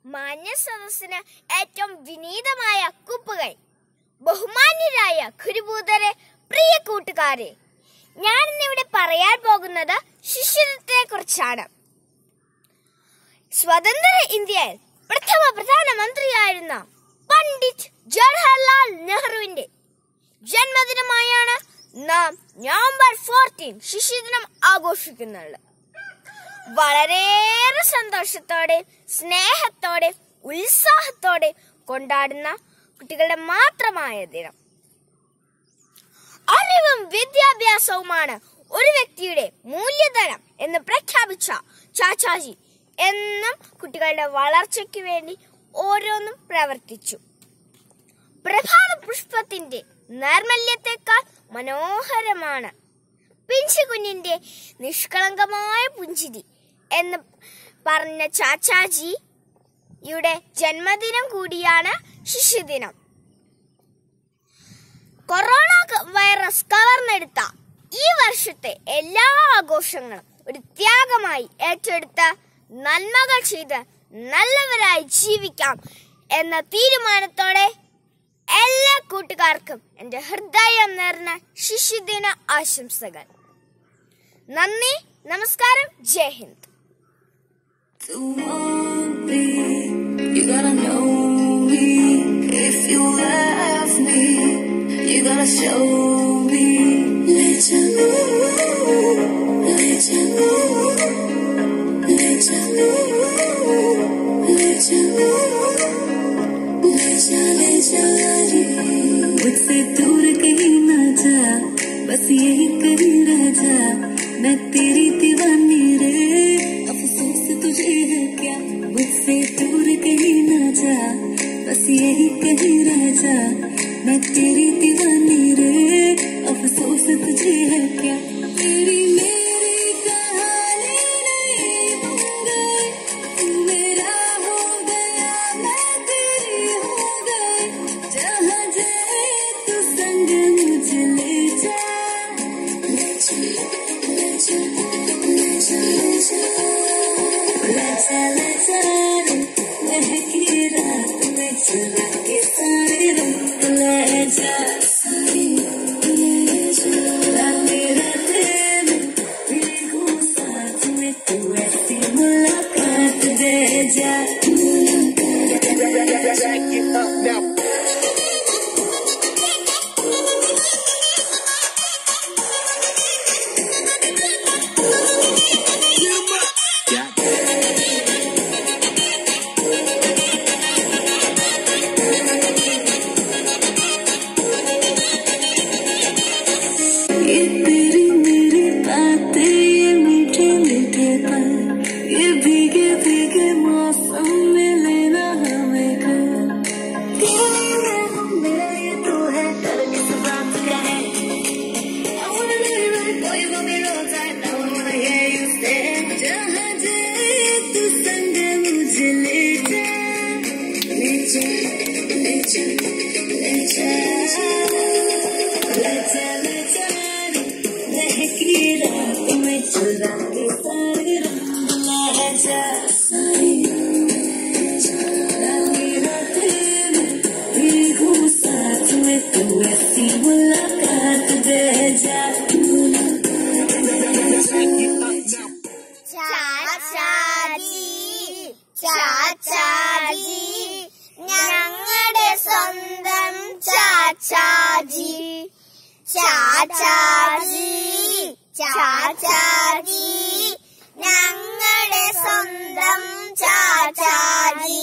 മാന്യ സദസ്സിന് ഏറ്റവും വിനീതമായ കുപ്പുകൾ. ബഹുമാന്യരായ ഗുരുഭൂതരെ, പ്രിയ കൂട്ടുകാരെ, ഞാൻ ഇന്നിവിടെ പറയാൻ പോകുന്നത് ശിഷ്യത്വത്തെ കുറിച്ചാണ്. സ്വതന്ത്ര ഇന്ത്യയിൽ പ്രഥമ പ്രധാനമന്ത്രിയായിരുന്ന പണ്ഡിറ്റ് ജവഹർലാൽ നെഹ്റുവിന്റെ ജന്മദിനമായാണ് നാം നവംബർ 14 ശിശുദിനം ആഘോഷിക്കുന്നത്. വളരെയേറെ സന്തോഷത്തോടെ, സ്നേഹത്തോടെ, ഉത്സാഹത്തോടെ കൊണ്ടാടുന്ന കുട്ടികളുടെ മാത്രമായ ദിനം. അറിവും വിദ്യാഭ്യാസവുമാണ് ഒരു വ്യക്തിയുടെ മൂല്യധനം എന്ന് പ്രഖ്യാപിച്ച ചാച്ചാജി എന്നും കുട്ടികളുടെ വളർച്ചയ്ക്ക് വേണ്ടി ഓരോന്നും പ്രവർത്തിച്ചു. പ്രഭാത പുഷ്പത്തിന്റെ നൈർമല്യത്തെക്കാൾ മനോഹരമാണ് പിഞ്ചുകുഞ്ഞിന്റെ നിഷ്കളങ്കമായ പുഞ്ചിരി എന്ന് പറഞ്ഞ ചാച്ചാജിയുടെ ജന്മദിനം കൂടിയാണ് ശിശുദിനം. കൊറോണ വൈറസ് കവർന്നെടുത്ത ഈ വർഷത്തെ എല്ലാ ആഘോഷങ്ങളും ഒരു ത്യാഗമായി ഏറ്റെടുത്ത് നന്മകൾ ചെയ്ത് നല്ലവരായി ജീവിക്കാം എന്ന തീരുമാനത്തോടെ എല്ലാ കൂട്ടുകാർക്കും എന്റെ ഹൃദയം നിറഞ്ഞ ശിശുദിന ആശംസകൾ. നന്ദി, നമസ്കാരം, ജയ് ഹിന്ദ്. मुझसे दूर कहीं ना जा, बस यही कहीं रह जा, मैं तेरी दीवानी रे, अफसोस तुझे है क्या. मुझसे दूर कहीं ना जा, बस यही कहीं रह जा, मैं तेरी दीवानी रे, अफसोस तुझे है क्या. तेरी मेरी कहानी नहीं बन गई, तू मेरा हो गया, मैं तेरी हो गई. जहाँ जाए तू संग मुझे ले जा, ले जा, ले जा, ले जा, ले जा, ले जा, ले जा रे, महकी रात में चला के सारे रंग ले जा, सारी ले जा, राते राते में भीगूं साथ में, तू ऐसी मुलाकात दे जा. ये तेरी मेरी बातें, ये मीठे मीठे पल, ये भीगे भीगे मौसम में लेना हमें घर. तेरे मेरा ये तो है, डर किस बात का है. I wanna live it for you, got me roll tight, now I wanna hear you say. जहाँ जाए तू संग मुझे ले जा, ले जा, ले जा, ले जा, ले जा, ले जा रे, महकी रात में चुरा के सारे रंग ले जा, सारी ले जा, राती रातें में भीगूं साथ में, तू ऐसी मुलाकात दे जा. ചാച്ചാജി, ഞങ്ങളുടെ സ്വന്തം ചാച്ചാജി, ചാച്ചാജി, ചാച്ചാജി, ഞങ്ങളുടെ സ്വന്തം ചാച്ചാജി.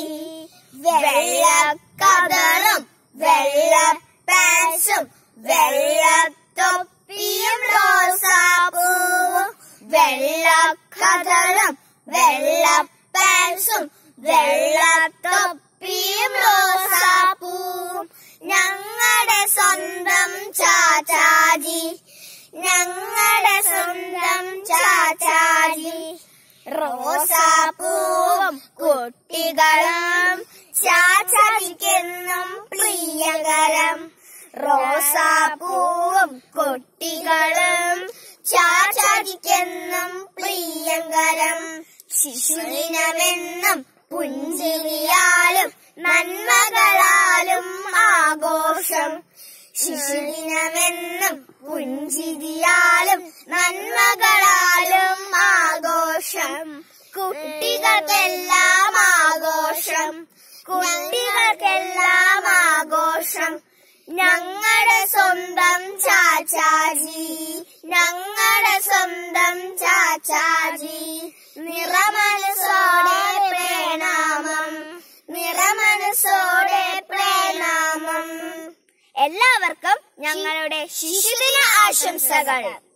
വെള്ളക്കതറും വെള്ള പാൻസും വെള്ളത്തൊപ്പിയും റോസാപ്പൂവും, വെള്ളക്കതറും വെള്ള പാൻസും വെള്ളത്തൊപ്പിയും റോസാപ്പൂവും, ഞങ്ങളുടെ സ്വന്തം ചാച്ചാജി, ഞങ്ങളുടെ സ്വന്തം ചാച്ചാജി. റോസാപ്പൂവും കുട്ടികളും ചാച്ചാജിക്കെന്നും പ്രിയകരം. റോസാപ്പൂവും കുട്ടികളും ചാച്ചാജിക്കെന്നും പ്രിയങ്കരം. ശിശുദിനമെന്നും പുഞ്ചിരിയാലും നന്മകളാലും ആഘോഷം. ശിശുദിനമെന്നും പുഞ്ചിരിയാലും നന്മകളാലും ആഘോഷം. കുട്ടികൾക്കെല്ലാം ആഘോഷം, കുട്ടികൾക്കെല്ലാം ആഘോഷം. ഞങ്ങളുടെ സ്വന്തം ചാച്ചാജി, ഞങ്ങളുടെ സ്വന്തം ചാച്ചാജി. നിറമനസ്സോടെ പ്രണാമം, നിറമനസ്സോടെ പ്രണാമം. എല്ലാവർക്കും ഞങ്ങളുടെ ശിശുദിന ആശംസകൾ.